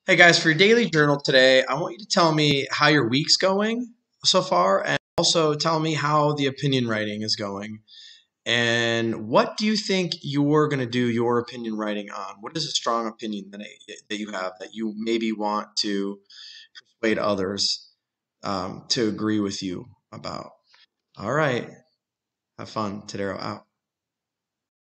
Hey guys, for your daily journal today, I want you to tell me how your week's going so far and also tell me how the opinion writing is going. And what do you think you're going to do your opinion writing on? What is a strong opinion that you have that you maybe want to persuade others to agree with you about? All right, have fun. Tadero out.